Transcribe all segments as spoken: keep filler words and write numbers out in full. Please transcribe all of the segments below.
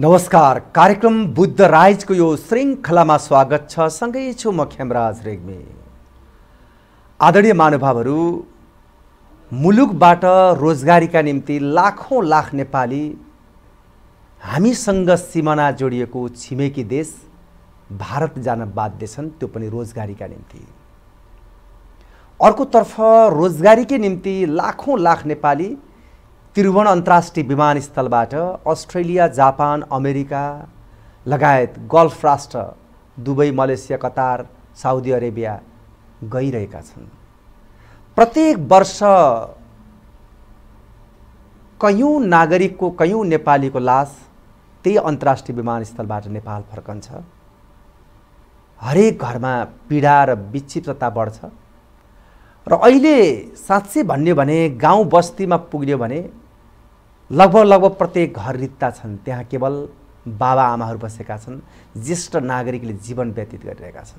नमस्कार, कार्यक्रम बुद्ध राइजको यो श्रृङ्खलामा स्वागत छ। सँगै छु म खेमराज रेग्मी। आदरणीय महानुभावहरू, मुलुकबाट रोजगारीका निम्ति लाखौं लाख नेपाली हामीसँग सिमाना जोडिएको छिमेकी देश भारत जान बाध्य छन्, त्यो पनि रोजगारीका निम्ति। अर्कोतर्फ रोजगारीकै निम्ति लाखौं लाख नेपाली त्रिभुवन अन्तर्राष्ट्रिय विमानस्थलबाट अस्ट्रेलिया, जापान, अमेरिका लगायत गल्फ राष्ट्र Dubai, Malaysia, Qatar, Saudi Arabia गइरहेका छन्। प्रत्येक वर्ष कयौं नागरिकको, कयौं नेपालीको लास त्यही अन्तर्राष्ट्रिय विमानस्थलबाट नेपाल फर्कन्छ। हरेक घरमा पीडा र विक्षिप्तता बढ्छ र अहिले साँच्चै भन्यो भने गाउँ बस्तीमा पुग्यो भने लगभग लगभग प्रत्येक घर रित्ता छन्। त्यहाँ केवल बाबा आमाहरू बसेका छन्, ज्येष्ठ नागरिकले जीवन व्यतीत गरिरहेका छन्।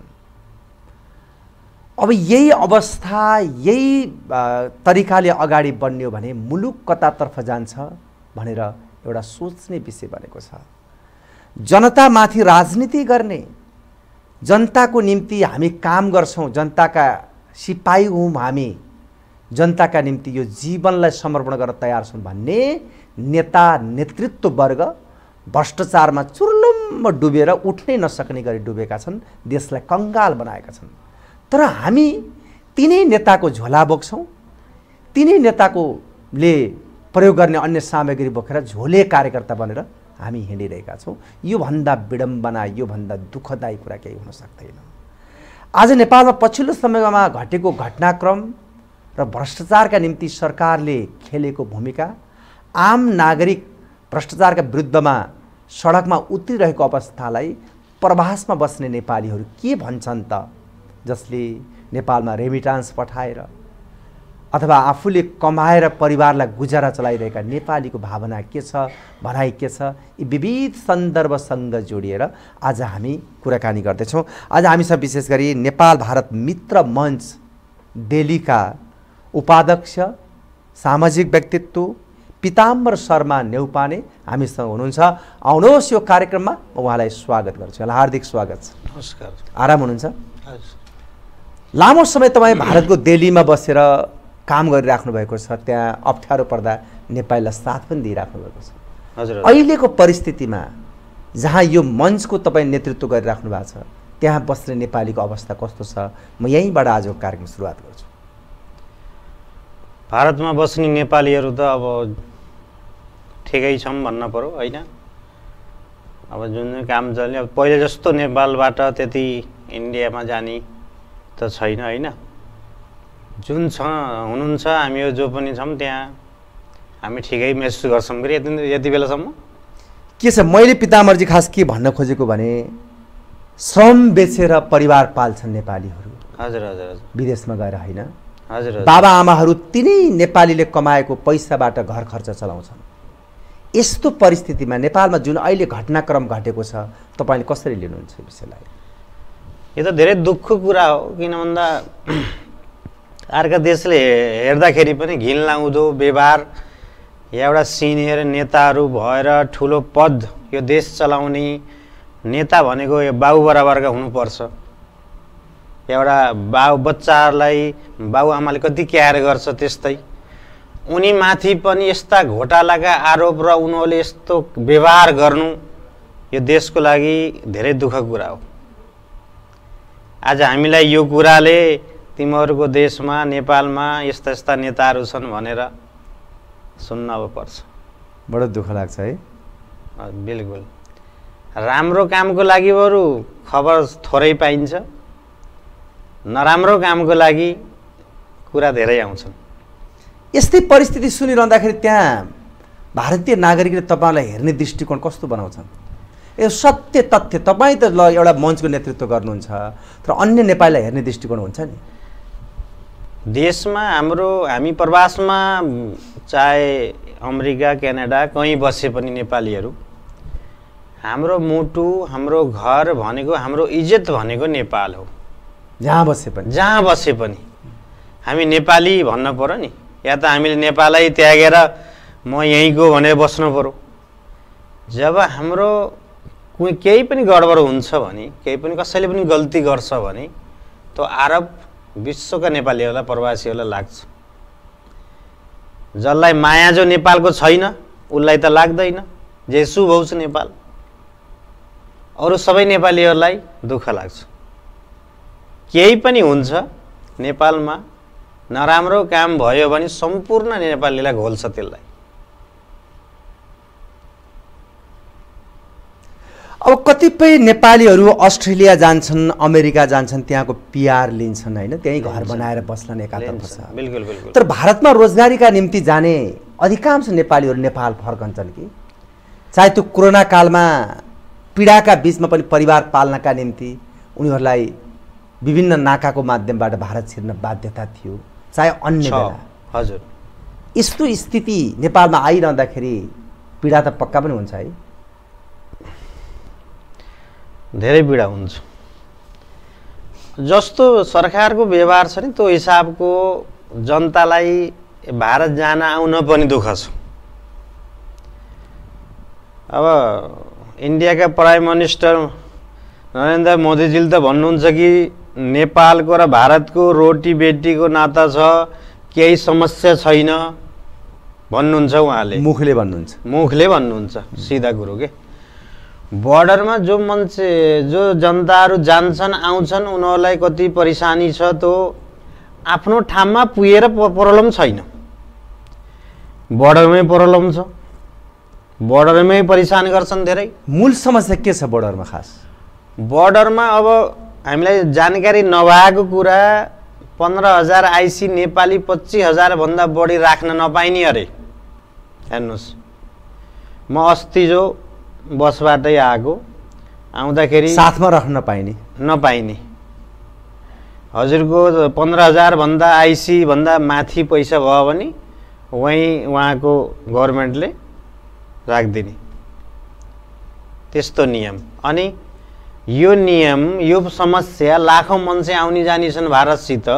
अब यही अवस्था यही तरिकाले अगाडि बढ्यो भने मुलुक कतातर्फ जान्छ भनेर एउटा सोच्ने विषय बनेको छ। जनतामाथि राजनीति गर्ने, जनताको निम्ति हामी काम गर्छौं, जनताका सिपाही हौं हामी, जनताका निम्ति यो जीवनलाई समर्पण गर्न तयार छौं भन्ने नेता नेतृत्व वर्ग भ्रष्टाचारमा चुर्लुम्म डुबेर उठ्नै नसक्ने गरी डुबेका छन्, देशलाई कंगाल बनाएका छन्। तर हामी तिनै नेताको झोला बोक्छौं, तिनै नेताकोले प्रयोग गर्ने अन्य सामग्री बोकेर झोले कार्यकर्ता बनेर हामी हिँडिरहेका छौं। यो भन्दा विडम्बना, यो भन्दा दुःखदायी कुरा केही हुन सक्दैन। आज नेपालमा पछिल्लो समयमा घटेको घटनाक्रम र भ्रष्टाचारका निम्ति सरकारले खेलेको भूमिका, आम नागरिक भ्रष्टाचारका विरुद्धमा सडकमा उत्रिरहेको अवस्थालाई प्रवासमा बस्ने नेपालीहरू के भन्छन् त? जसले नेपालमा रेमिटान्स पठाएर अथवा आफूले कमाएर परिवारलाई गुजारा चलाइरहेका नेपालीको भावना के छ, भनाइ के छ, यी विविध सन्दर्भसँग जोडिएर आज हामी कुराकानी गर्दैछौँ। आज हामीसँग विशेष गरी नेपाल भारत मित्र मञ्च दिल्लीका उपाध्यक्ष, सामाजिक व्यक्तित्व पिताम्बर शर्मा नेउपाने हामीसँग हुनुहुन्छ। आउनुहोस् यो कार्यक्रममा, म उहाँलाई स्वागत गर्छु। हार्दिक स्वागत छ। नमस्कार। आराम हुनुहुन्छ? लामो समय तपाईँ भारतको दिल्लीमा बसेर काम गरिराख्नु भएको छ, त्यहाँ अप्ठ्यारो पर्दा नेपालीलाई साथ पनि दिइराख्नु भएको छ। हजुर। अहिलेको परिस्थितिमा जहाँ यो मञ्चको तपाईँ नेतृत्व गरिराख्नु भएको छ, त्यहाँ बस्ने नेपालीको अवस्था कस्तो छ? म यहीँबाट आजको कार्यक्रम सुरुवात गर्छु। भारतमा बस्ने नेपालीहरू त अब ठिकै छौँ भन्न पर्यो, होइन? अब जुन काम चल्यो, अब पहिले जस्तो नेपालबाट त्यति इन्डियामा जाने त छैन, होइन? जुन छ हुनुहुन्छ हामी यो जो पनि छौँ त्यहाँ हामी ठिकै महसुस गर्छौँ। फेरि यति यति बेलासम्म के छ, मैले पिताम्बरजी खास के भन्न खोजेको भने श्रम बेचेर परिवार पाल्छन् नेपालीहरू। हजुर हजुर हजुर। विदेशमा गएर होइन, हजुर। बाबा आमाहरू तिनै नेपालीले कमाएको पैसाबाट घर खर्च चलाउँछन्। यस्तो परिस्थितिमा नेपालमा जुन अहिले घटनाक्रम घटेको छ, तपाईँले कसरी लिनुहुन्छ यो विषयलाई? यो त धेरै दुःखको कुरा हो, किन भन्दा अर्का देशले हेर्दाखेरि पनि घिन लाग्दो व्यवहार, एउटा सिनियर नेताहरू भएर ठुलो पद यो देश चलाउने नेता भनेको यो बाउ बराबरका हुनुपर्छ। एउटा बाउ बच्चाहरूलाई बाउआमाले कति केयर गर्छ त्यस्तै उनी माथि पनि यस्ता घोटालाका आरोप र उनीहरूले यस्तो व्यवहार गर्नु यो देशको लागि धेरै दुःखको कुरा हो। आज हामीलाई यो कुराले तिमीहरूको देशमा, नेपालमा यस्ता यस्ता नेताहरू छन् भनेर सुन्न अब पर्छ। बडो दुःख लाग्छ है। बिल्कुल। राम्रो कामको लागि बरु खबर थोरै पाइन्छ, नराम्रो कामको लागि कुरा धेरै आउँछन्। यस्तै परिस्थिति सुनिरहँदाखेरि त्यहाँ भारतीय नागरिकले तपाईँलाई हेर्ने दृष्टिकोण कस्तो बनाउँछन्? यो सत्य तथ्य, तपाईँ त ल एउटा मञ्चको नेतृत्व गर्नुहुन्छ, तर अन्य नेपालीलाई हेर्ने दृष्टिकोण हुन्छ नि? देशमा हाम्रो, हामी प्रवासमा चाहे अमेरिका, क्यानाडा कहीँ बसे पनि नेपालीहरू, हाम्रो मुटु, हाम्रो घर भनेको, हाम्रो इज्जत भनेको नेपाल हो। जहाँ बसे पनि जहाँ बसे पनि हामी नेपाली भन्न पर्यो नि, या त हामीले नेपालै त्यागेर म यहीँको भनेर बस्नु पर्यो। जब हाम्रो कुनै केही पनि गडबड हुन्छ भने केही पनि कसैले पनि गल्ती गर्छ भने त्यो आरोप विश्वका नेपालीहरूलाई प्रवासीहरूलाई लाग्छ। जसलाई माया जो नेपालको छैन उसलाई त लाग्दैन जेसु भौछ नेपाल। अरू सबै नेपालीहरूलाई दुःख लाग्छ। केही पनि हुन्छ नेपालमा नराम्रो काम भयो भने सम्पूर्ण नेपालीलाई घोल्छ त्यसलाई। अब कतिपय नेपालीहरू अस्ट्रेलिया जान्छन्, अमेरिका जान्छन्, त्यहाँको पिआर लिन्छन् होइन, त्यहीँ घर बनाएर बस्छन् एकातर्फ छ। बिल्कुल बिल्कुल। तर भारतमा रोजगारीका निम्ति जाने अधिकांश नेपालीहरू नेपाल फर्कन्छन् कि चाहे त्यो कोरोना कालमा पीडाका बीचमा पनि परिवार पाल्नका निम्ति उनीहरूलाई विभिन्न नाकाको माध्यमबाट भारत छिर्न बाध्यता थियो, चाहे अन्य बेला। हजुर, यस्तो स्थिति नेपालमा आइरहँदाखेरि पीडा त पक्का पनि हुन्छ है। धेरै पीडा हुन्छ। जस्तो सरकारको व्यवहार छ नि त्यो हिसाबको जनतालाई भारत जान आउन पनि दुःख छ। अब इन्डियाका प्राइम मिनिस्टर नरेन्द्र मोदीजीले त भन्नुहुन्छ कि नेपालको र भारतको रोटी बेटीको नाता छ, केही समस्या छैन भन्नुहुन्छ उहाँले। मुखले भन्नुहुन्छ मुखले भन्नुहुन्छ सिधा कुरो के। बर्डरमा जो मान्छे जो जनताहरू जान्छन् आउँछन् उनीहरूलाई कति परेशानी छ त्यो आफ्नो ठाउँमा पुगेर प्रब्लम छैन, बर्डरमै प्रब्लम छ, बर्डरमै परेशान गर्छन् धेरै। मूल समस्या के छ बर्डरमा खास? बर्डरमा अब हामीलाई जानकारी नभएको कुरा पन्ध्र हजार आइसी नेपाली पच्चिस हजार भन्दा बढी राख्न नपाइने अरे। हेर्नुहोस्, म अस्ति जो बसबाटै आएको आउँदाखेरि साथमा राख्न नपाइने नपाइने हजुरको पन्ध्र हजार भन्दा आइसी भन्दा माथि पैसा भयो भने वहीँ उहाँको गभर्मेन्टले राखिदिने त्यस्तो नियम। अनि यो नियम यो समस्या लाखौँ मान्छे आउने जाने छन् भारतसित।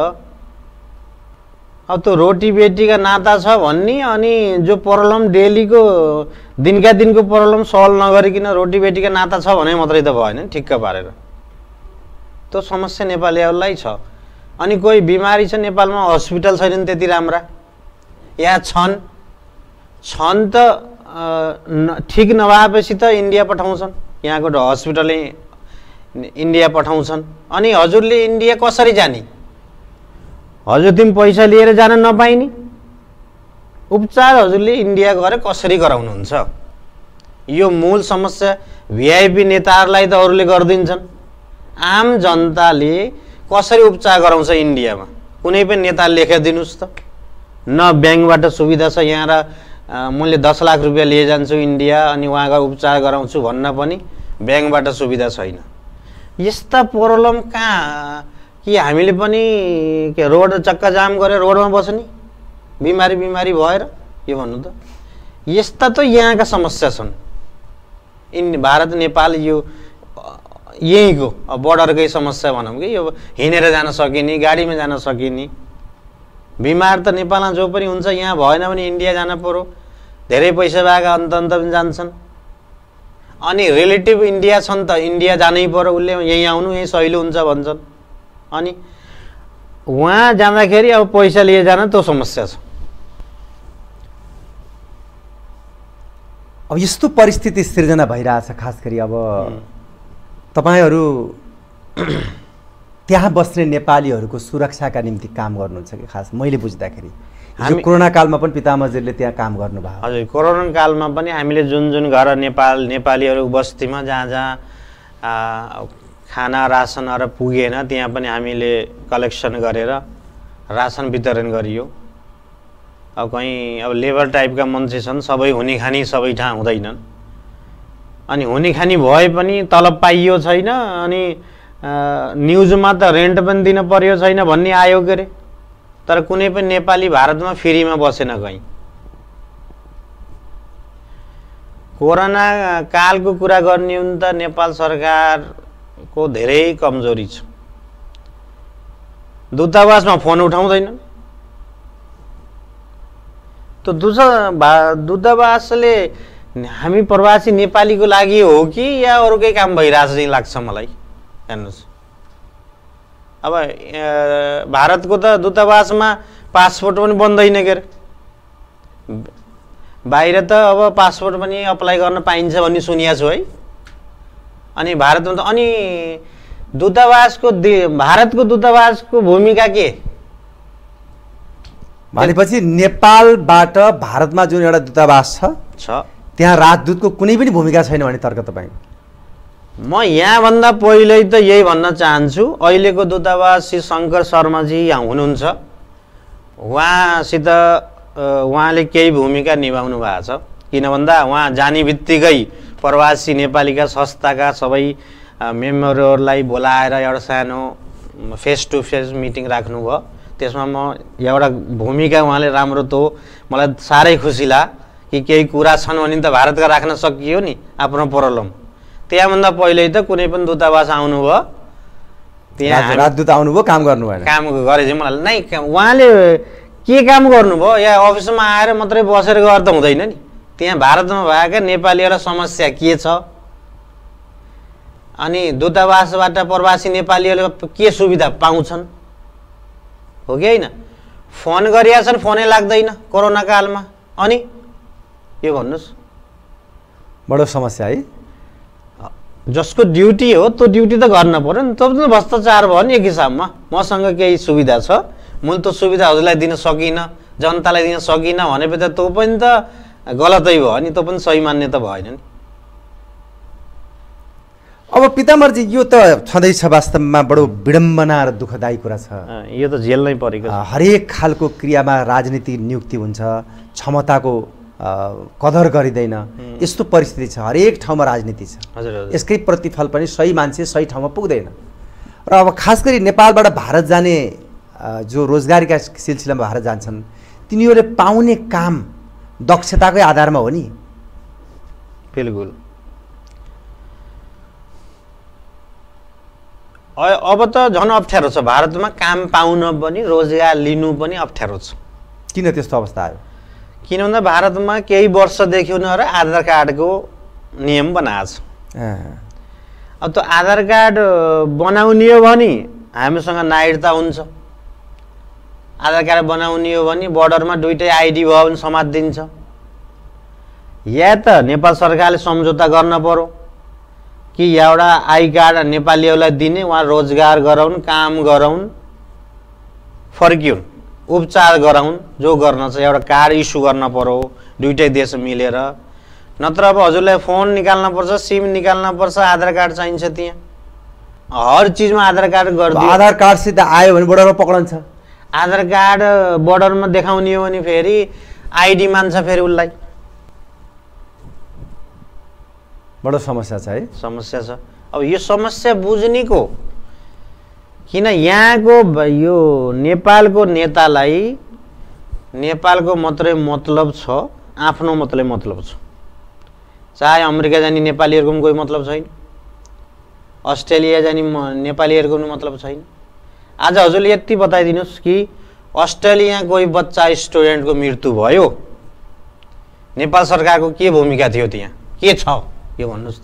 अब त्यो रोटी बेटीका नाता छ भन्ने अनि जो प्रब्लम डेलीको दिनका दिनको प्रब्लम सल्भ नगरिकन रोटी बेटीका नाता छ भने मात्रै त भएन, ठिक्क पारेर। त्यो समस्या नेपालीहरूलाई छ। अनि कोही बिमारी छ नेपालमा हस्पिटल छैनन् त्यति राम्रा, या छन् छन् त ठिक नभएपछि त इन्डिया पठाउँछन्, यहाँको हस्पिटलले इन्डिया पठाउँछन्। अनि हजुरले इन्डिया कसरी जाने? हजुर तिमी पैसा लिएर जान नपाइने उपचार हजुरले इन्डिया गएर कसरी गराउनुहुन्छ? यो मूल समस्या भिआइपी नेताहरूलाई त अरूले गरिदिन्छन्, आम जनताले कसरी उपचार गराउँछ इन्डियामा? कुनै पनि नेता लेखाइदिनुहोस् त। न ब्याङ्कबाट सुविधा छ यहाँ र मैले दस लाख रुपियाँ लिए जान्छु इन्डिया अनि वहाँका उपचार गराउँछु भन्न पनि ब्याङ्कबाट सुविधा छैन। यस्ता प्रब्लम कहाँ कि हामीले पनि के रोड चक्का जाम गरेर रोडमा बस्ने बिमारी बिमारी भएर के भन्नु त? यस्ता त यहाँका समस्या छन्। इन भारत नेपाल यो यहीँको बर्डरकै समस्या भनौँ कि यो हिँडेर जान सकिने, गाडीमा जान सकिने। बिमार त नेपालमा जो पनि हुन्छ यहाँ भएन भने इन्डिया जान पर्यो। धेरै पैसा भएका अन्त अन्त पनि जान्छन्। अनि रिलेटिभ इन्डिया छन् त इन्डिया जानै पर्यो, उसले यहीँ आउनु यहीँ सहिलो हुन्छ भन्छन्। अनि वहाँ जाँदाखेरि अब पैसा लिएर जान त्यो समस्या छ। अब यस्तो परिस्थिति सिर्जना भइरहेछ, खास गरी अब तपाईहरू त्यहाँ बस्ने नेपालीहरूको सुरक्षाका निम्ति काम गर्नुहुन्छ कि? खास मैले बुझ्दाखेरि हामी कोरोना कालमा पनि पितामहजीले त्यहाँ काम गर्नुभयो। हजुर, कोरोना कालमा पनि हामीले जुन जुन घर नेपाल नेपालीहरू बस्तीमा जहाँ जहाँ खाना रासनहरू पुगेन त्यहाँ पनि हामीले कलेक्सन गरेर रासन वितरण गरियो। अब कहीँ अब लेबर टाइपका मान्छे छन्, सबै हुने खानी सबै ठाउँ हुँदैनन्। अनि हुने खानी भए पनि तलब पाइयो छैन, अनि न्युजमा त रेन्ट पनि दिन पर्यो छैन भन्ने आयो के अरे। तर कुनै पनि नेपाली भारतमा फ्रीमा बसेन कहीँ। कोरोना कालको कुरा गर्ने हो भने त नेपाल सरकारको धेरै कमजोरी छ। दूतावासमा फोन उठाउँदैन। त्यो दूतावासले हामी प्रवासी नेपालीको लागि हो कि या अरूकै काम भइरहेछ जस्तो लाग्छ मलाई। हेर्नुहोस् अब भारतको त दूतावासमा पासपोर्ट पनि बन्दैन के अरे, बाहिर त अब पासपोर्ट पनि अप्लाई गर्न पाइन्छ भन्ने सुनिएको छु है। अनि भारतमा त अनि दूतावासको भारतको दूतावासको भूमिका के भनेपछि नेपालबाट भारतमा जुन एउटा दूतावास छ त्यहाँ राजदूतको कुनै पनि भूमिका छैन भन्ने तर्क तपाईँ? म यहाँभन्दा पहिल्यै त यही भन्न चाहन्छु, अहिलेको दूतावास श्री शङ्कर शर्माजी यहाँ हुनुहुन्छ, उहाँसित उहाँले केही भूमिका निभाउनु भएको छ। किन भन्दा उहाँ जाने बित्तिकै प्रवासी नेपालीका संस्थाका सबै मेम्बरहरूलाई बोलाएर एउटा सानो फेस टु फेस मिटिङ राख्नुभयो। त्यसमा म एउटा भूमिका उहाँले राम्रो त मलाई साह्रै खुसी लाग्यो कि केही कुरा छन् भने त भारतका राख्न सकियो नि आफ्नो प्रब्लम। त्यहाँभन्दा पहिल्यै त कुनै पनि दूतावास आउनुभयो, त्यहाँ राजदूत आउनुभयो, काम गर्नु भएन, काम गरे चाहिँ मलाई नै उहाँले के काम गर्नुभयो या अफिसमा आएर मात्रै बसेर गर्दा त हुँदैन नि। त्यहाँ भारतमा भएका नेपालीहरूलाई समस्या के छ, अनि दूतावासबाट प्रवासी नेपालीहरूले के सुविधा पाउँछन् हो कि होइन। फोन गरिया छन्, फोनै लाग्दैन कोरोना कालमा, अनि यो भन्नुहोस् बडो समस्या है। जसको ड्युटी हो त्यो ड्युटी त गर्न पर्यो नि। तब त भ्रष्टाचार भयो नि एक हिसाबमा। मसँग केही सुविधा छ, मैले त्यो सुविधा हजुरलाई दिन सकिनँ, जनतालाई दिन सकिनँ भनेपछि त त्यो पनि त गलतै भयो नि, त्यो पनि सही मान्ने त भएन नि। अब पितामरजी यो त छँदैछ, वास्तवमा बडो विडम्बना र दुःखदायी कुरा छ। यो त झेल्नै परेको छ। हरेक खालको क्रियामा राजनीतिक नियुक्ति हुन्छ, क्षमताको कदर गरिँदैन, यस्तो परिस्थिति छ। हरेक ठाउँमा राजनीति छ, हजुर। यसकै प्रतिफल पनि सही मान्छे सही ठाउँमा पुग्दैन। र अब खास गरी नेपालबाट भारत जाने जो रोजगारीका सिलसिलामा भारत जान्छन् तिनीहरूले पाउने काम दक्षताकै आधारमा हो नि। बिल्कुल। अब त झन् अप्ठ्यारो छ भारतमा, काम पाउन पनि रोजगार लिनु पनि अप्ठ्यारो छ। किन त्यस्तो अवस्था आयो? किन भन्दा भारतमा केही वर्षदेखि उनीहरू आधार कार्डको नियम बनाएको छ। अब त्यो आधार कार्ड बनाउने हो भने हामीसँग नागरिकता हुन्छ, आधार कार्ड बनाउने हो भने बोर्डरमा दुइटै आइडी भयो भने समातिदिन्छ, या त नेपाल सरकारले सम्झौता गर्न पर्यो कि एउटा आई कार्ड नेपालीहरूलाई दिने, उहाँ रोजगार गराउन्, काम गराउन्, फर्किउन्, उपचार गराउन्, जो गर्न छ एउटा कार्ड इस्यु गर्न पर्यो दुइटै देश मिलेर। नत्र अब हजुरलाई फोन निकाल्न पर्छ, सिम निकाल्न पर्छ, आधार कार्ड चाहिन्छ। त्यहाँ हर चिजमा आधार कार्ड गरिदियो। आधार कार्डसित आयो भने बोर्डरमा पक्रन्छ। आधार कार्ड बोर्डरमा देखाउने हो भने फेरि आइडी मान्छ फेरि उसलाई। बडो समस्या छ है। समस्या छ। अब यो समस्या बुझ्ने को, किन यहाँको यो नेपालको नेतालाई नेपालको मात्रै मतलब छ, आफ्नो मात्रै मतलब छ। चाहे अमेरिका जाने नेपालीहरूको पनि कोही मतलब छैन, अस्ट्रेलिया जाने नेपालीहरूको पनि मतलब छैन। आज हजुरले यति बताइदिनुहोस् कि अस्ट्रेलिया कोही बच्चा स्टुडेन्टको मृत्यु भयो, नेपाल सरकारको के भूमिका थियो, त्यहाँ के छ यो भन्नुहोस् त।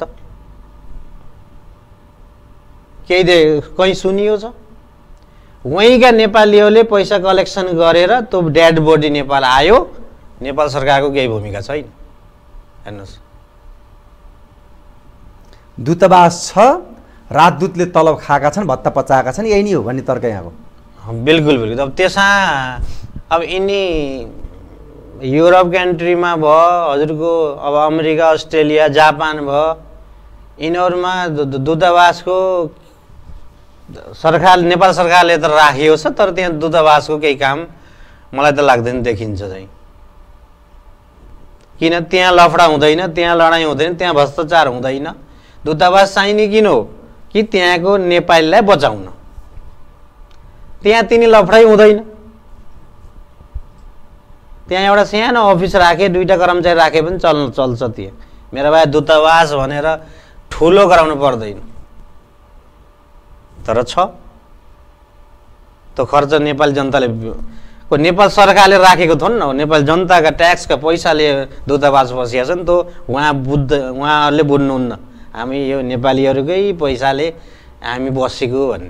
केही दे कहीँ सुनियो छ? वहीँका नेपालीहरूले पैसा कलेक्सन गरेर त्यो डेड बडी नेपाल आयो, नेपाल सरकारको केही भूमिका छैन। हेर्नुहोस्, दूतावास छ, राजदूतले तलब खाएका छन्, भत्ता पचाएका छन्, यही नै हो भन्ने तर्क यहाँको। बिल्कुल बिल्कुल। अब त्यसमा अब यिनी युरोप कन्ट्रीमा भयो, हजुरको अब अमेरिका, अस्ट्रेलिया, जापान भयो, यिनीहरूमा दूतावासको सरकार, नेपाल सरकारले त राखिएको छ, तर त्यहाँ दूतावासको केही काम मलाई त लाग्दैन देखिन्छ चाहिँ। किन त्यहाँ लफडा हुँदैन, त्यहाँ लडाइँ हुँदैन, त्यहाँ भ्रष्टाचार हुँदैन। दूतावास चाहिने किन हो कि त्यहाँको नेपालीलाई बचाउन, त्यहाँ तिनी लफडै हुँदैन। त्यहाँ एउटा सानो अफिस राखे, दुईटा कर्मचारी राखे पनि चल्न चल्छ। त्यहाँ मेरो भाइ दूतावास भनेर ठुलो गराउनु पर्दैन, तर छ त्यो खर्च नेपाली जनताले को नेपाल सरकारले राखेको थोन न, नेपाल जनताका ट्याक्सका पैसाले दूतावास बसिया छ नि त। उहाँ बुद्ध उहाँहरूले बुझ्नुहुन्न हामी यो नेपालीहरूकै पैसाले हामी बसेको भन्ने।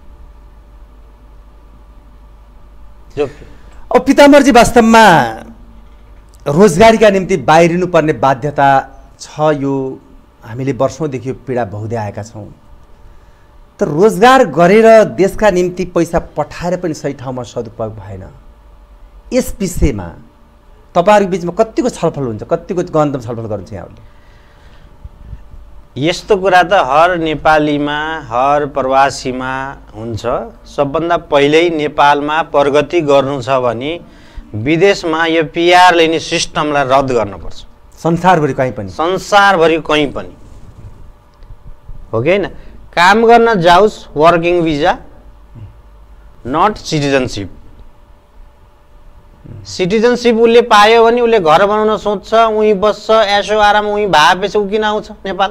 जो अब पिताम्बरजी वास्तवमा रोजगारीका निम्ति बाहिरिनु पर्ने बाध्यता छ, यो हामीले वर्षौँदेखि पीडा भोग्दै आएका छौँ। तर रोजगार गरेर देशका निम्ति पैसा पठाएर पनि सही ठाउँमा सदुपयोग भएन। यस विषयमा तपाईँहरूको बिचमा कतिको छलफल हुन्छ, कतिको गहन छलफल गर्नुहुन्छ यहाँहरूले? यस्तो कुरा त हर नेपालीमा हर प्रवासीमा हुन्छ। सबभन्दा पहिल्यै नेपालमा प्रगति गर्नु छ भने विदेशमा यो पिआर लिने सिस्टमलाई रद्द गर्नुपर्छ। संसारभरि कहीँ पनि संसारभरि कहीँ पनि हो कि होइन? काम गर्न जाओस् working visa, not citizenship. Citizenship उसले पायो भने उसले घर बनाउन सोच्छ, उहीँ बस्छ, ऐसो आराम उहीँ भापेपछि ऊ किन आउँछ नेपाल?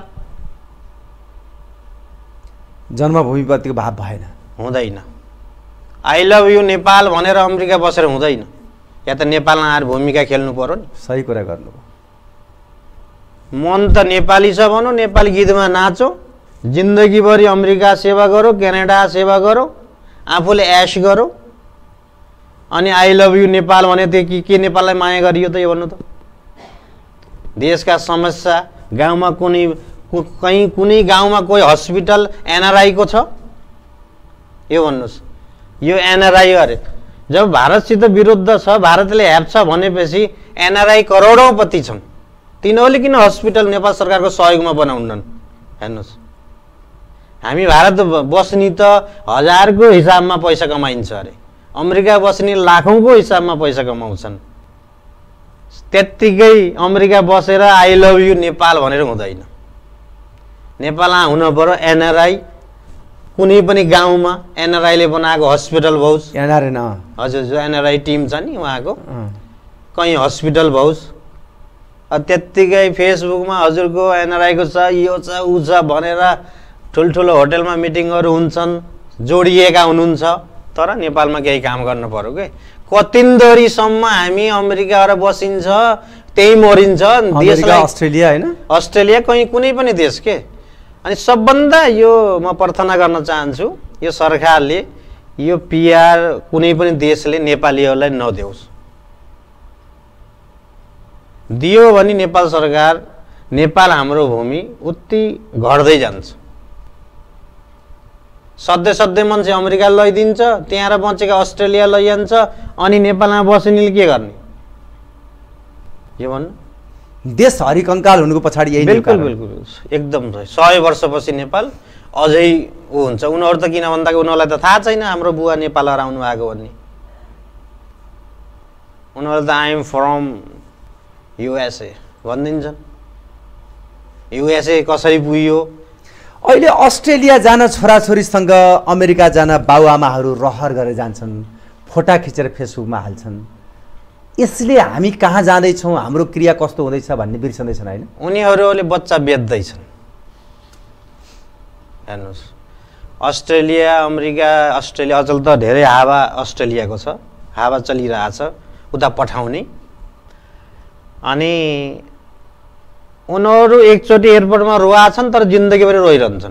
जन्मभूमिप्रतिको भाव भएन, हुँदैन। आई लभ यु नेपाल भनेर अमेरिका बसेर हुँदैन, या त नेपालमा आएर भूमिका खेल्नु पर्यो नि। सही कुरा गर्नुभयो। मन त नेपाली छ भनौँ, नेपाली गीतमा नाचो, जिन्दगीभरि अमेरिका सेवा गरो, क्यानाडा सेवा गरो, आफूले ऐश गरो, अनि आई लभ यु नेपाल भने त्यो के के नेपाललाई माया गरियो त? यो भन्नु त। देशका समस्या गाउँमा कुनै कहीँ कुनै गाउँमा कोही हस्पिटल एनआरआईको छ? यो भन्नुहोस्। यो एनआरआई अरे जब भारतसित विरुद्ध छ, भारतले हेप्छ भनेपछि एनआरआई करोडौँपति छन्, तिनीहरूले किन हस्पिटल नेपाल सरकारको सहयोगमा बनाउनन्? हेर्नुहोस्, हामी भारत बस्ने त हजारको हिसाबमा पैसा कमाइन्छ अरे, अमेरिका बस्ने लाखौँको हिसाबमा पैसा कमाउँछन्। त्यत्तिकै अमेरिका बसेर आई लभ यु नेपाल भनेर हुँदैन। नेपालमा हुन पर्यो एनआरआई, कुनै पनि गाउँमा एनआरआईले बनाएको हस्पिटल भओस्। एनआरआई न हजुर, जो एनआरआई टिम छ नि उहाँको, कहीँ हस्पिटल भओस्। त्यत्तिकै फेसबुकमा हजुरको एनआरआईको छ, यो छ, ऊ छ भनेर ठुल्ठुलो होटलमा मिटिङहरू हुन्छन्, जोडिएका हुनुहुन्छ। तर नेपालमा केही काम गर्नु पर्यो के? कतिन्दरीसम्म हामी अमेरिका बसिन्छ, त्यही मरिन्छ। देशलाई अस्ट्रेलिया होइन, अस्ट्रेलिया कहीँ कुनै पनि देश के। अनि सबभन्दा यो म प्रार्थना गर्न चाहन्छु, यो सरकारले यो पिआर कुनै पनि देशले नेपालीहरूलाई नदेओस्। दियो भने नेपाल सरकार, नेपाल हाम्रो भूमि उति घट्दै जान्छ। सधैँ सधैँ मान्छे अमेरिका लैदिन्छ, त्यहाँ बचेका अस्ट्रेलिया लैजान्छ, अनि नेपालमा बस्नेले के गर्ने? यो भन्नु। देश हरिकङ्काल हुनुको पछाडि यही बिल्कुल बिल्कुल एकदम सय वर्षपछि नेपाल अझै ऊ हुन्छ। उनीहरू त किन भन्दाखेरि उनीहरूलाई त थाहा छैन हाम्रो बुवा नेपालबाट आउनु भएको भन्ने। उनीहरू त आइएम फ्रम युएसए भनिदिन्छन्। युएसए कसरी पुग्यो? अहिले अस्ट्रेलिया जान छोराछोरीसँग अमेरिका जान बाबुआमाहरू रहर गरेर जान्छन्, फोटा खिचेर फेसबुकमा हाल्छन्। यसले हामी कहाँ जाँदैछौँ, हाम्रो क्रिया कस्तो हुँदैछ भन्ने बिर्सँदैछन् होइन? उनीहरूले बच्चा बेच्दैछन्। हेर्नुहोस्, अस्ट्रेलिया अमेरिका अस्ट्रेलिया अचल त धेरै हावा अस्ट्रेलियाको छ, हावा चलिरहेछ उता पठाउने। अनि उनीहरू एकचोटि एयरपोर्टमा रोआछन्, तर जिन्दगीभरि रोइरहन्छन्।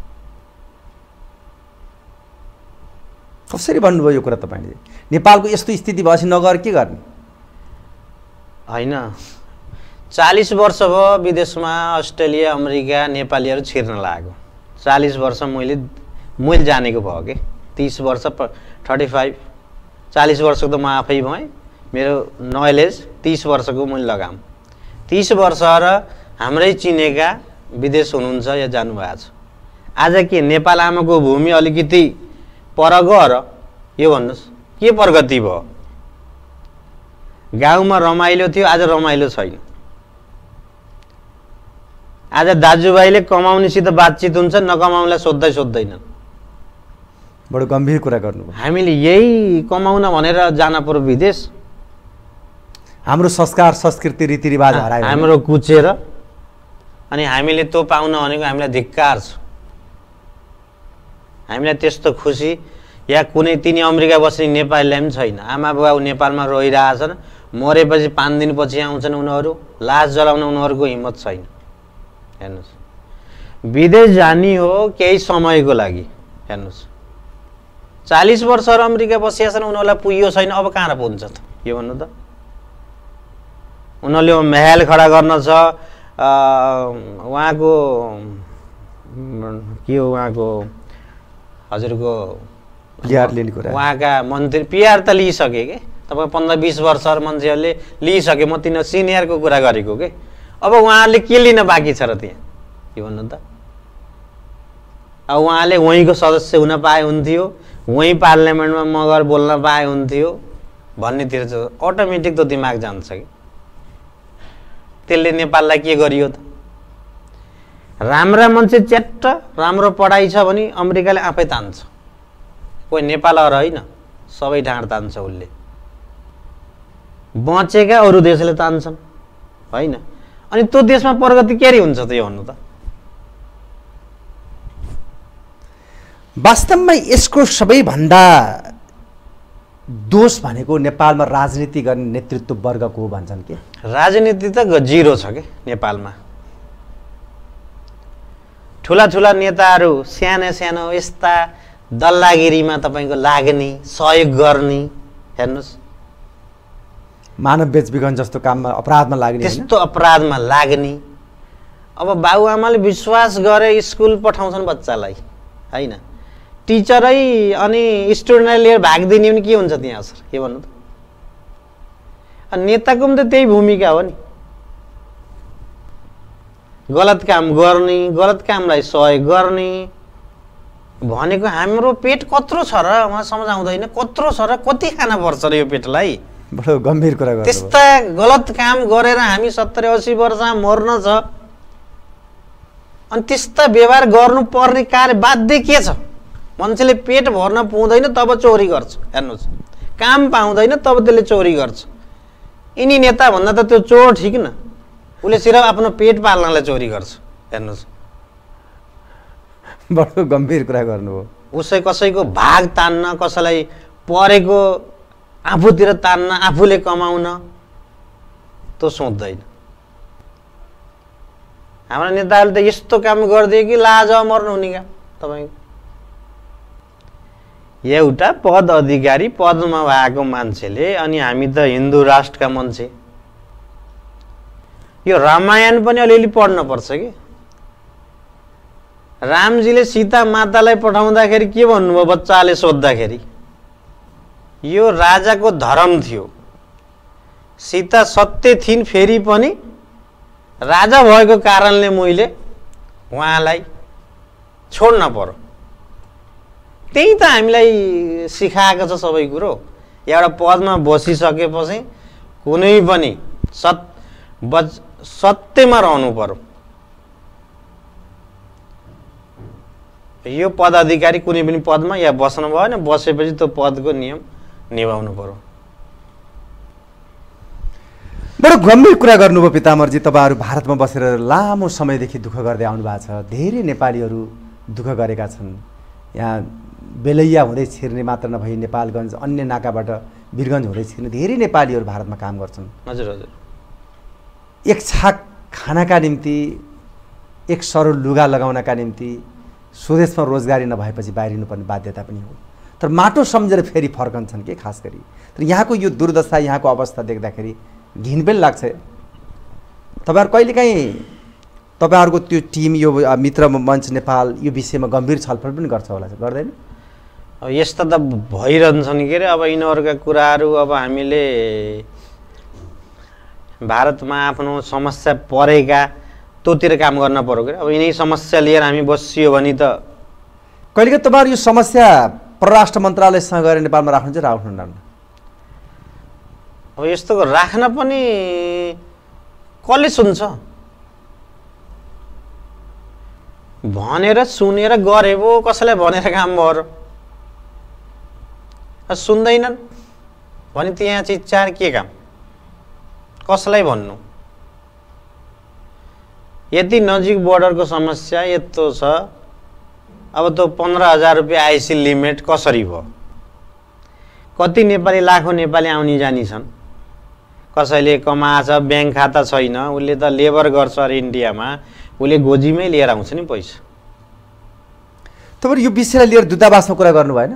कसरी भन्नुभयो यो कुरा तपाईँले? नेपालको यस्तो स्थिति भएपछि नगएर के गर्ने? होइन, चालिस वर्ष भयो विदेशमा अस्ट्रेलिया अमेरिका नेपालीहरू छिर्न लागेको। चालिस वर्ष मैले मैले जानेको भयो कि तीस वर्ष थर्टी फाइभ चालिस वर्षको त म आफै भएँ। मेरो नलेज तीस वर्षको मैले लगाम। तीस वर्ष र हाम्रै चिनेका विदेश हुनुहुन्छ या जानुभएको छ। आज के नेपाल आमाको भूमि अलिकति पर गएर यो भन्नुहोस् के प्रगति भयो? गाउँमा रमाइलो थियो, आज रमाइलो छैन। आज दाजुभाइले कमाउनेसित बातचित हुन्छ, नकमाउनेलाई सोध्दै सोध्दैनन्। बडो गम्भीर कुरा गर्नुभयो। हामीले यही कमाउन भनेर जान पर्यो विदेश। हाम्रो संस्कार संस्कृति रीतिरिवाज हरायो, हाम्रो कुचेर। अनि हामीले त्यो पाउन भनेको हामीलाई धिक्कार छ। हामीलाई त्यस्तो खुसी या कुनै तिनी अमेरिका बस्ने नेपालीलाई पनि छैन। आमा बाबु नेपालमा रहिरहेछन्, मरेपछि पाँच दिनपछि आउँछन् उनीहरू, लास जलाउन उनीहरूको हिम्मत छैन। हेर्नुहोस्, विदेश जाने हो केही समयको लागि। हेर्नुहोस्, चालिस वर्षहरू अमेरिका बसिया छन्, उनीहरूलाई पुग्यो छैन, अब कहाँ र पुग्छ त यो भन्नु त। उनीहरूले महल खडा गर्न छ, उहाँको के हो उहाँको हजुरको पिआर लिने कुरा, उहाँका मन्त्री पिआर त लिइसके के, तपाईँ पन्ध्र बिस वर्षहरू मान्छेहरूले लिइसके, म तिनीहरू सिनियरको कुरा गरेको के। अब उहाँहरूले के लिन बाँकी छ र त्यहाँ के भन्नु त। अब उहाँले वहीँको सदस्य हुन पाए हुन्थ्यो, वहीँ पार्लियामेन्टमा म गएर बोल्न पाए हुन्थ्यो भन्नेतिर चाहिँ अटोमेटिक त दिमाग जान्छ कि। त्यसले नेपाललाई के गरियो त। राम्रा मान्छे च्याट्ट राम्रो पढाइ छ भने अमेरिकाले आफै तान्छ, कोही नेपालहरू होइन, सबै ठाँड तान्छ उसले। बचेका अरू देशले तान्छन् होइन। अनि त्यो देशमा प्रगति के हुन्छ त यो भन्नु त। वास्तवमा यसको सबैभन्दा दोष भनेको नेपालमा राजनीति गर्ने नेतृत्व वर्गको हो भन्छन् के। राजनीति त जिरो छ के नेपालमा। ठुला ठुला नेताहरू सानो सानो यस्ता दल्लागिरीमा तपाईँको लाग्ने, सहयोग गर्ने। हेर्नुहोस्, मानव बेचबिखन जस्तो काममा अपराधमा लाग्ने, त्यस्तो अपराधमा लाग्ने। अब बाबुआमाले विश्वास गरे स्कुल पठाउँछन् बच्चालाई होइन, टिचरै अनि स्टुडेन्टलाई लिएर भागिदिने पनि के हुन्छ त्यहाँ असर के भन्नु त। नेताको पनि त त्यही भूमिका हो नि, गलत काम गर्ने, गलत कामलाई सहयोग गर्ने। भनेको हाम्रो पेट कत्रो छ र उहाँ समझ आउँदैन, कत्रो छ र कति खाना पर्छ र यो पेटलाई। बडो गम्भीर कुरा गर्नु। त्यस्ता गलत काम गरेर हामी सत्तरी अस्सी वर्षमा मर्न छ, अनि त्यस्ता व्यवहार गर्नुपर्ने कार्य बाध्य के छ। मान्छेले पेट भर्न पाउँदैन तब चोरी गर्छ। हेर्नुहोस्, काम पाउँदैन तब त्यसले चोरी गर्छ। यिनी नेता भन्दा त त्यो चोर ठिक न, उसले सिर्फ आफ्नो पेट पाल्नलाई चोरी गर्छ। हेर्नुहोस्, बडो गम्भीर कुरा गर्नुभयो। उसै कसैको भाग तान्न, कसैलाई परेको आफूतिर तान्न, आफूले कमाउन त्यो सोच्दैन। हाम्रा नेताहरूले त यस्तो काम गरिदियो कि लाज मर्नु हुने क्या तपाईँको। एउटा पद अधिकारी पदमा भएको मान्छेले, अनि हामी त हिन्दू राष्ट्रका मान्छे, यो रामायण पनि अलिअलि पढ्न पर्छ कि। रामजीले सीता मातालाई पठाउँदाखेरि के भन्नुभयो बच्चाले सोद्धाखेरि, यो राजाको धर्म थियो, सीता सत्य थिइन् फेरि पनि राजा भएको कारणले मैले उहाँलाई छोड्न पर्यो। त्यही त हामीलाई सिकाएको छ सबै कुरो। एउटा पदमा बसिसकेपछि कुनै पनि सत् बच सत्यमा रहनु पर्यो। यो पदाधिकारी कुनै पनि पदमा या बस्नु भएन, बसेपछि त्यो पदको नियम निभाउनु पर्यो। बडो गम्भीर कुरा गर्नुभयो पितामरजी। तपाईँहरू भारतमा बसेर लामो समयदेखि दुःख गर्दै आउनु भएको छ। धेरै नेपालीहरू दुःख गरेका छन्। यहाँ बेलैया हुँदै छिर्ने मात्र नभई नेपालगञ्ज अन्य नाकाबाट वीरगञ्ज हुँदै छिर्ने धेरै नेपालीहरू भारतमा काम गर्छन्। हजुर हजुर। एक छाक खानाका निम्ति, एक सरो लुगा लगाउनका निम्ति स्वदेशमा रोजगारी नभएपछि बाहिरिनुपर्ने बाध्यता पनि हो। तर माटो सम्झेर फेरि फर्कन्छन् के खास गरी। तर यहाँको यो दुर्दशा, यहाँको अवस्था देख्दाखेरि घिन पनि लाग्छ। तपाईँहरू कहिलेकाहीँ तपाईँहरूको त्यो टिम, यो मित्र मञ्च नेपाल यो विषयमा गम्भीर छलफल पनि गर्छ होला, गर्दैन? अब यस्ता त भइरहन्छन् के अरे। अब यिनीहरूका कुराहरू अब हामीले भारतमा आफ्नो समस्या परेका त्योतिर काम गर्न पर्यो के। अब यिनै समस्या लिएर हामी बसियो भने त कहिलेकाहीँ तपाईँहरू यो समस्या परराष्ट्र मन्त्रालयसँग गएर नेपालमा राख्नु चाहिँ राख्नुहुन्न? अब यस्तो राख्न पनि कसले सुन्छ भनेर सुनेर गरे पो कसैलाई भनेर काम गर सुन्दैनन् भने त्यहाँ चिच्चार के काम, कसलाई भन्नु। यति नजिक बोर्डरको समस्या यत्रो छ। अब त्यो पन्ध्र हजार रुपियाँ आइसी लिमिट कसरी भयो? कति नेपाली लाखौँ नेपाली आउने जानी छन्, कसैले कमाछ ब्याङ्क खाता छैन उसले त लेबर गर्छ अरे इन्डियामा, उसले गोजीमै लिएर आउँछ नि पैसा। तपाईँ यो विषयलाई लिएर दूतावासमा कुरा गर्नु भएन?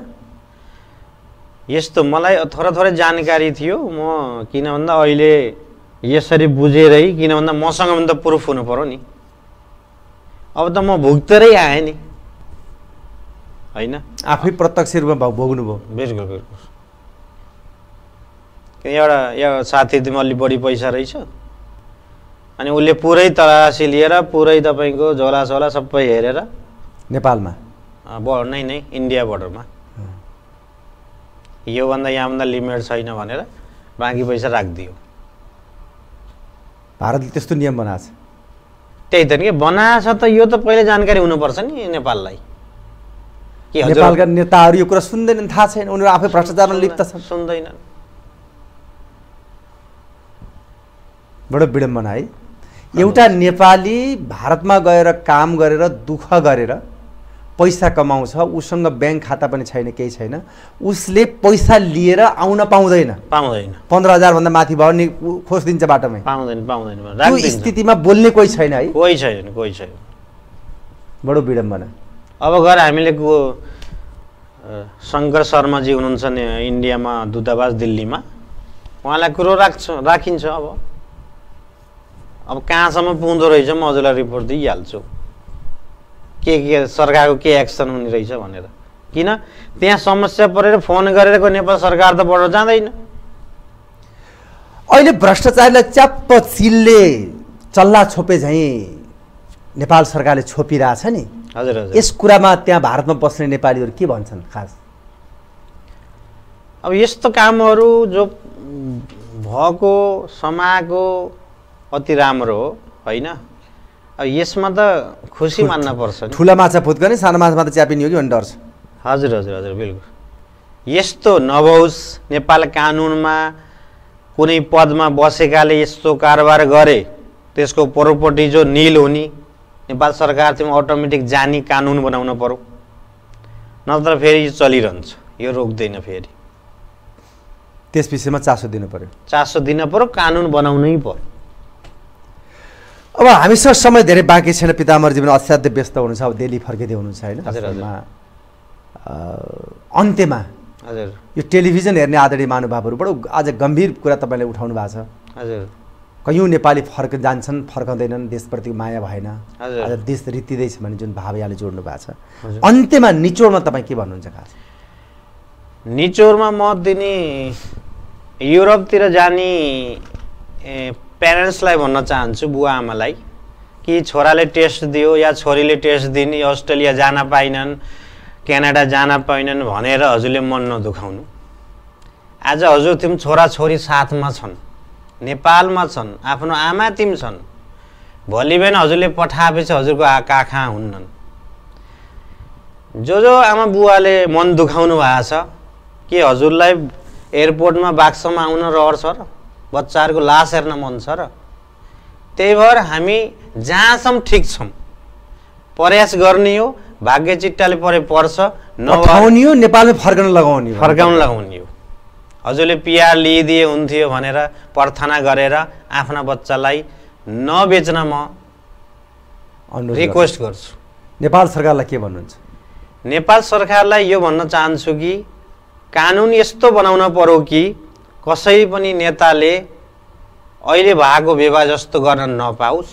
यस्तो मलाई थोरै थोरै जानकारी थियो, म किन भन्दा अहिले यसरी बुझेरै, किन भन्दा मसँग पनि त प्रुफ हुनु पर्यो नि। अब त म भुक्तेरै आएँ नि होइन, आफै प्रत्यक्ष रूपमा भोग्नु भयो। बिल्कुल बिल्कुल। एउटा एउटा साथी तिमी अलि बढी पैसा रहेछ अनि उसले पुरै तलासी लिएर पुरै तपाईँको झोला झोला सबै हेरेर नेपालमा बोर्डर नै नै इन्डिया बोर्डरमा योभन्दा यहाँभन्दा लिमिट छैन भनेर बाँकी पैसा राखिदियो। भारतले त्यस्तो नियम बनाएको छ? त्यही त नि बनाएछ त, यो त पहिले जानकारी हुनुपर्छ नि नेपाललाई। के नेपालका नेताहरू यो कुरा सुन्दैनन्, थाहा छैन, उनीहरू आफै भ्रष्टाचारमा लिप्त छन्, सुन्दैनन्। बडो विडम्बना है। एउटा नेपाली भारतमा गएर काम गरेर दुःख गरेर पैसा कमाउँछ, उसँग ब्याङ्क खाता पनि छैन, केही छैन, उसले पैसा लिएर आउन पाउँदैन पाउँदैन पन्ध्र हजार भन्दा माथि भयो नि खोजिदिन्छ बाटोमै, पाउँदैन पाउँदैन त्यो स्थितिमा बोल्ने कोही छैन है, कोही छैन कोही छैन। बडो विडम्बना। अब गएर हामीले को शङ्कर शर्माजी हुनुहुन्छ नि इन्डियामा दूतावास दिल्लीमा, उहाँलाई कुरो राख्छ राखिन्छ। अब अब कहाँसम्म पुग्दो रहेछ म हजुरलाई रिपोर्ट दिइहाल्छु, के के सरकारको के एक्सन हुने रहेछ भनेर। किन त्यहाँ समस्या परेर फोन गरेर नेपाल सरकार त बढ्न जाँदैन। अहिले भ्रष्टाचारलाई च्याप्प चिलले चल्ला छोपे झैँ नेपाल सरकारले छोपिरहेछ नि। हजुर हजुर। यस कुरामा त्यहाँ भारतमा बस्ने नेपालीहरू के भन्छन् खास? अब यस्तो कामहरू जो भएको समाजको अति राम्रो हो होइन, अब यसमा त खुसी मान्न पर्छ नि। ठुला माछा फुत्कने सानो माछा त च्यापिने हो कि भन्ने डर छ। हजुर हजुर हजुर बिल्कुल। यस्तो नभओस्, नेपाल कानुनमा कुनै पदमा बसेकाले यस्तो कारोबार गरे त्यसको प्रोपर्टी जो निल हुने नेपाल सरकार चाहिँ अटोमेटिक जानी कानुन बनाउन पर्यो, नत्र फेरि यो चलिरहन्छ, यो रोक्दैन फेरि। त्यस विषयमा चासो दिनु पर्यो, चासो दिन पर्यो, कानुन बनाउनै पर्यो। अब हामीसँग समय धेरै बाँकी छैन, पितामहरजी पनि असाध्यै व्यस्त हुनुहुन्छ, अब दिल्ली फर्किँदै हुनुहुन्छ होइन। हजुर हजुर। अन्त्यमा हजुर यो टेलिभिजन हेर्ने आदरणीय महानुभावहरू बडो आज गम्भीर कुरा तपाईँले उठाउनु भएको छ। हजुर। कयौँ नेपाली फर्क जान्छन्, फर्काउँदैनन्, देशप्रति माया भएन, हजुर। आज देश रित्तिँदैछ भन्ने जुन भाव यहाँले जोड्नु भएको छ, अन्त्यमा निचोडमा तपाईँ के भन्नुहुन्छ खास? निचोरमा मत दिने युरोपतिर जाने प्यारेन्ट्सलाई भन्न चाहन्छु, बुवा आमालाई, कि छोराले टेस्ट दियो या छोरीले टेस्ट दिने, अस्ट्रेलिया जान पाइनन्, क्यानाडा जान पाइनन् भनेर हजुरले मन नदुखाउनु। आज हजुर तिमी छोराछोरी साथमा छन्, नेपालमा छन्, आफ्नो आमा तिमी छन्, भोलि बिहान हजुरले पठाएपछि हजुरको आँखा हुन्नन्। जो जो आमा बुवाले मन दुखाउनु भएको छ कि हजुरलाई एयरपोर्टमा बाक्समा आउन रहर छ र बच्चाहरूको लास हेर्न मन छ र, त्यही भएर हामी जहाँसम्म ठिक छौँ प्रयास गर्ने हो, भाग्य चिट्टाले परे पर्छ, नपाउने हो, नेपालमै फर्कन लगाउने फर्काउन लगाउने हो। हजुरले पिआर लिइदिए हुन्थ्यो भनेर प्रार्थना गरेर आफ्ना बच्चालाई नबेच्न म रिक्वेस्ट गर्छु। नेपाल सरकारलाई के भन्नुहुन्छ? नेपाल सरकारलाई यो भन्न चाहन्छु कि कानुन यस्तो बनाउन पर्यो कि कसै पनि नेताले अहिले भएको व्यवहार जस्तो गर्न नपाओस्।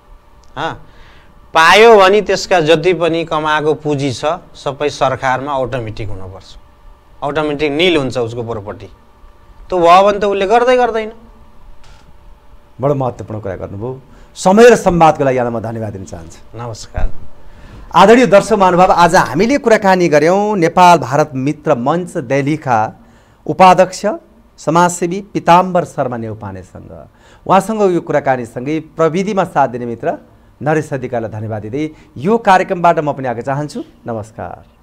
पायो भने त्यसका जति पनि कमाएको पुँजी छ सबै सरकारमा अटोमेटिक हुनुपर्छ, अटोमेटिक निल हुन्छ उसको प्रोपर्टी। त्यो भयो भने त उसले गर्दै गर्दैन। बडो महत्त्वपूर्ण कुरा गर्नुभयो। समय र संवादको लागि यहाँलाई म धन्यवाद दिन चाहन्छु। नमस्कार। आदरणीय दर्शक महानुभाव, आज हामीले कुराकानी गऱ्यौँ नेपाल भारत मित्र मञ्च दिल्लीका उपाध्यक्ष समाजसेवी पिताम्बर शर्मा नेउपानेसँग। उहाँसँग यो कुराकानीसँगै प्रविधिमा साथ दिने मित्र नरेश अधिकारीलाई धन्यवाद दिँदै यो कार्यक्रमबाट म पनि आगे चाहन्छु। नमस्कार।